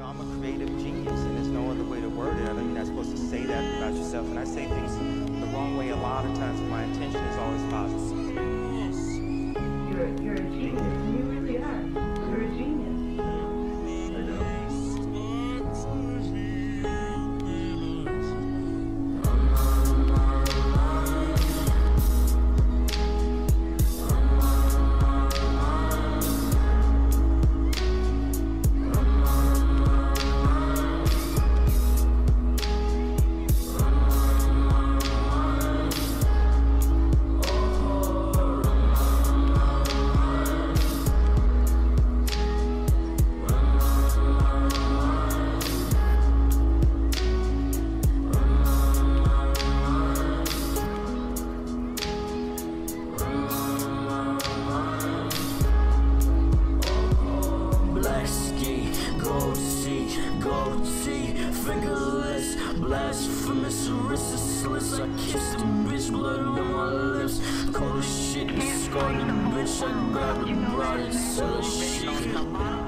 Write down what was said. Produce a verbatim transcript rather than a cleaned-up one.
I'm a creative genius, and there's no other way to word it. I know you're not supposed to say that about yourself, and I say things the wrong way a lot of times, but my intention is always positive. You're, you're a genius, and you really are. You're a genius. I know. Fingerless, blasphemous, resistless. I kissed the bitch, blood on my lips. Cold as shit, scarred the bitch. I grabbed the broad and sell her shit.